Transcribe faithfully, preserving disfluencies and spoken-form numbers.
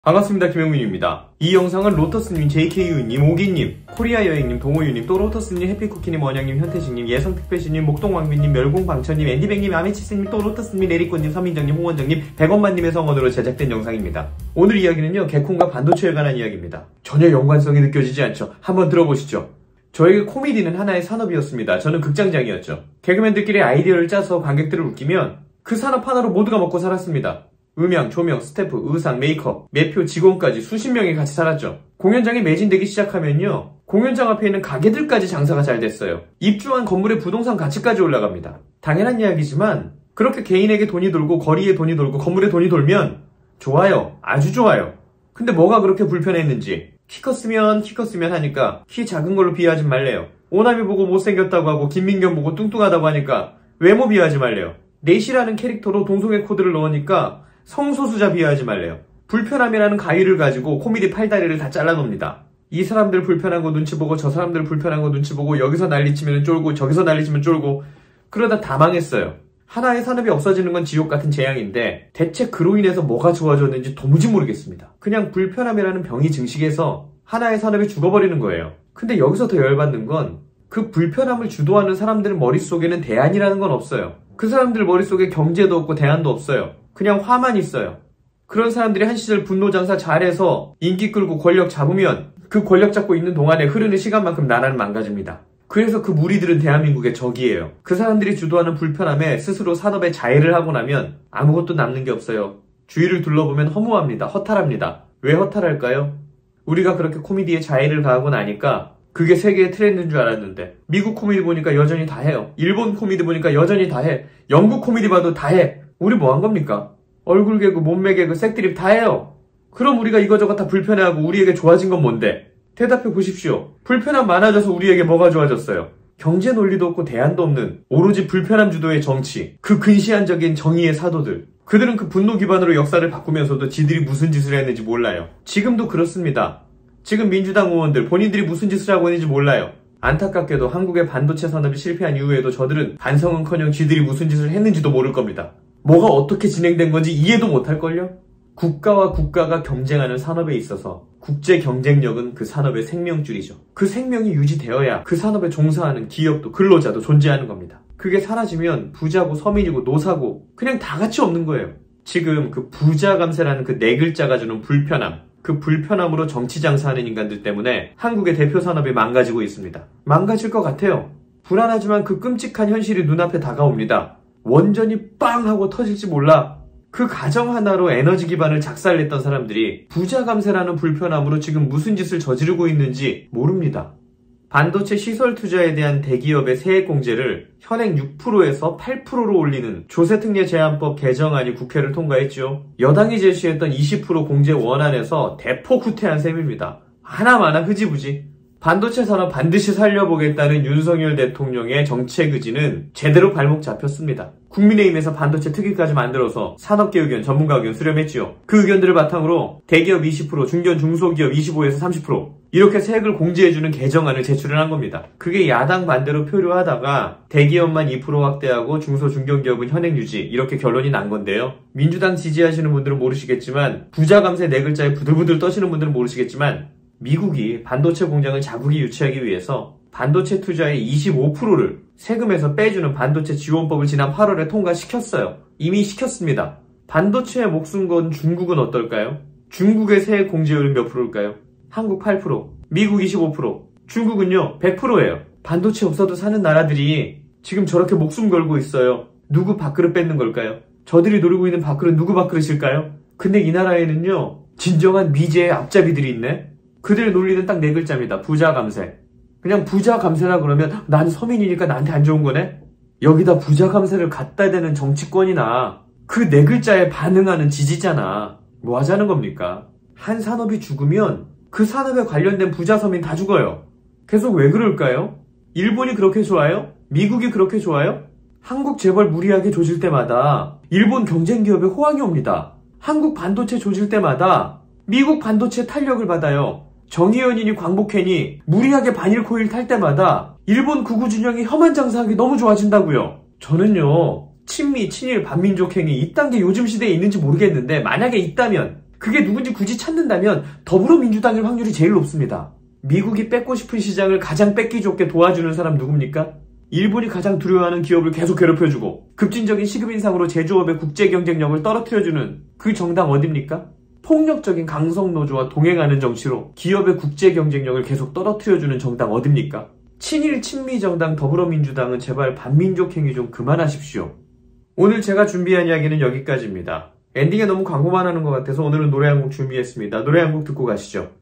반갑습니다. 김영민입니다. 이 영상은 로터스님, 제이케이유님, 오기님, 코리아여행님, 동호유님, 또 로터스님, 해피쿠키님, 원영님, 현태식님, 예성특별시님, 목동왕비님, 멸공방천님, 앤디백님, 아메치스님, 또 로터스님, 내리꽃님, 서민정님, 홍원정님, 백원만님의 성원으로 제작된 영상입니다. 오늘 이야기는요, 개콘과 반도체에 관한 이야기입니다. 전혀 연관성이 느껴지지 않죠? 한번 들어보시죠. 저에게 코미디는 하나의 산업이었습니다. 저는 극장장이었죠. 개그맨들끼리 아이디어를 짜서 관객들을 웃기면 그 산업 하나로 모두가 먹고 살았습니다. 음향, 조명, 스태프, 의상, 메이크업, 매표, 직원까지 수십 명이 같이 살았죠. 공연장이 매진되기 시작하면요, 공연장 앞에 있는 가게들까지 장사가 잘 됐어요. 입주한 건물의 부동산 가치까지 올라갑니다. 당연한 이야기지만 그렇게 개인에게 돈이 돌고 거리에 돈이 돌고 건물에 돈이 돌면 좋아요. 아주 좋아요. 근데 뭐가 그렇게 불편했는지 키 컸으면 키 컸으면 하니까 키 작은 걸로 비하하지 말래요. 오남이 보고 못생겼다고 하고 김민경 보고 뚱뚱하다고 하니까 외모 비하하지 말래요. 넷이라는 캐릭터로 동성애 코드를 넣으니까 성소수자 비하하지 말래요. 불편함이라는 가위를 가지고 코미디 팔다리를 다 잘라놓습니다. 이 사람들 불편한 거 눈치 보고 저 사람들 불편한 거 눈치 보고 여기서 난리치면 쫄고 저기서 난리치면 쫄고 그러다 다 망했어요. 하나의 산업이 없어지는 건 지옥 같은 재앙인데 대체 그로 인해서 뭐가 좋아졌는지 도무지 모르겠습니다. 그냥 불편함이라는 병이 증식해서 하나의 산업이 죽어버리는 거예요. 근데 여기서 더 열받는 건 그 불편함을 주도하는 사람들 머릿속에는 대안이라는 건 없어요. 그 사람들 머릿속에 경제도 없고 대안도 없어요. 그냥 화만 있어요. 그런 사람들이 한 시절 분노장사 잘해서 인기 끌고 권력 잡으면 그 권력 잡고 있는 동안에 흐르는 시간만큼 나라는 망가집니다. 그래서 그 무리들은 대한민국의 적이에요. 그 사람들이 주도하는 불편함에 스스로 산업에 자해를 하고 나면 아무것도 남는 게 없어요. 주위를 둘러보면 허무합니다. 허탈합니다. 왜 허탈할까요? 우리가 그렇게 코미디에 자해를 가하고 나니까 그게 세계의 트렌드인 줄 알았는데 미국 코미디 보니까 여전히 다 해요. 일본 코미디 보니까 여전히 다 해. 영국 코미디 봐도 다 해. 우리 뭐 한 겁니까? 얼굴 개그, 몸매 개그, 색드립 다 해요. 그럼 우리가 이거저거 다 불편해하고 우리에게 좋아진 건 뭔데? 대답해 보십시오. 불편함 많아져서 우리에게 뭐가 좋아졌어요? 경제 논리도 없고 대안도 없는 오로지 불편함 주도의 정치, 그 근시안적인 정의의 사도들. 그들은 그 분노 기반으로 역사를 바꾸면서도 지들이 무슨 짓을 했는지 몰라요. 지금도 그렇습니다. 지금 민주당 의원들 본인들이 무슨 짓을 하고 있는지 몰라요. 안타깝게도 한국의 반도체 산업이 실패한 이후에도 저들은 반성은커녕 지들이 무슨 짓을 했는지도 모를 겁니다. 뭐가 어떻게 진행된 건지 이해도 못할걸요? 국가와 국가가 경쟁하는 산업에 있어서 국제 경쟁력은 그 산업의 생명줄이죠. 그 생명이 유지되어야 그 산업에 종사하는 기업도 근로자도 존재하는 겁니다. 그게 사라지면 부자고 서민이고 노사고 그냥 다 같이 없는 거예요. 지금 그 부자 감세라는 그 네 글자가 주는 불편함, 그 불편함으로 정치 장사하는 인간들 때문에 한국의 대표 산업이 망가지고 있습니다. 망가질 것 같아요. 불안하지만 그 끔찍한 현실이 눈앞에 다가옵니다. 원전이 빵 하고 터질지 몰라. 그 가정 하나로 에너지 기반을 작살냈던 사람들이 부자 감세라는 불편함으로 지금 무슨 짓을 저지르고 있는지 모릅니다. 반도체 시설 투자에 대한 대기업의 세액 공제를 현행 육 퍼센트에서 팔 퍼센트로 올리는 조세특례 제한법 개정안이 국회를 통과했죠. 여당이 제시했던 이십 퍼센트 공제 원안에서 대폭 후퇴한 셈입니다. 하나마나 흐지부지. 반도체 산업 반드시 살려보겠다는 윤석열 대통령의 정책 의지는 제대로 발목 잡혔습니다. 국민의힘에서 반도체 특위까지 만들어서 산업계 의견, 전문가 의견 수렴했지요. 그 의견들을 바탕으로 대기업 이십 퍼센트, 중견 중소기업 이십오에서 삼십 퍼센트 이렇게 세액을 공제해주는 개정안을 제출을 한 겁니다. 그게 야당 반대로 표류하다가 대기업만 이 퍼센트 확대하고 중소 중견기업은 현행 유지 이렇게 결론이 난 건데요. 민주당 지지하시는 분들은 모르시겠지만 부자 감세 네 글자에 부들부들 떠시는 분들은 모르시겠지만 미국이 반도체 공장을 자국이 유치하기 위해서 반도체 투자의 이십오 퍼센트를 세금에서 빼주는 반도체 지원법을 지난 팔월에 통과시켰어요. 이미 시켰습니다. 반도체에 목숨 건 중국은 어떨까요? 중국의 세액 공제율은 몇 프로일까요? 한국 팔 퍼센트, 미국 이십오 퍼센트, 중국은요 백 퍼센트예요. 반도체 없어도 사는 나라들이 지금 저렇게 목숨 걸고 있어요. 누구 밥그릇 뺏는 걸까요? 저들이 노리고 있는 밥그릇 누구 밥그릇일까요? 근데 이 나라에는요 진정한 미제의 앞잡이들이 있네? 그들 논리는 딱 네 글자입니다. 부자 감세. 그냥 부자 감세라 그러면 난 서민이니까 나한테 안 좋은 거네? 여기다 부자 감세를 갖다 대는 정치권이나 그 네 글자에 반응하는 지지자나 뭐 하자는 겁니까? 한 산업이 죽으면 그 산업에 관련된 부자 서민 다 죽어요. 계속 왜 그럴까요? 일본이 그렇게 좋아요? 미국이 그렇게 좋아요? 한국 재벌 무리하게 조질 때마다 일본 경쟁기업에 호황이 옵니다. 한국 반도체 조질 때마다 미국 반도체 탄력을 받아요. 정의연이니 광복회니 무리하게 반일코일 탈 때마다 일본 극우진영이 혐한 장사하기 너무 좋아진다고요. 저는요 친미, 친일, 반민족 행위 이딴 게 요즘 시대에 있는지 모르겠는데 만약에 있다면 그게 누군지 굳이 찾는다면 더불어민주당일 확률이 제일 높습니다. 미국이 뺏고 싶은 시장을 가장 뺏기 좋게 도와주는 사람 누굽니까? 일본이 가장 두려워하는 기업을 계속 괴롭혀주고 급진적인 시급 인상으로 제조업의 국제 경쟁력을 떨어뜨려주는 그 정당 어딥니까? 폭력적인 강성노조와 동행하는 정치로 기업의 국제 경쟁력을 계속 떨어뜨려주는 정당 어딥니까? 친일 친미 정당 더불어민주당은 제발 반민족 행위 좀 그만하십시오. 오늘 제가 준비한 이야기는 여기까지입니다. 엔딩에 너무 광고만 하는 것 같아서 오늘은 노래 한 곡 준비했습니다. 노래 한 곡 듣고 가시죠.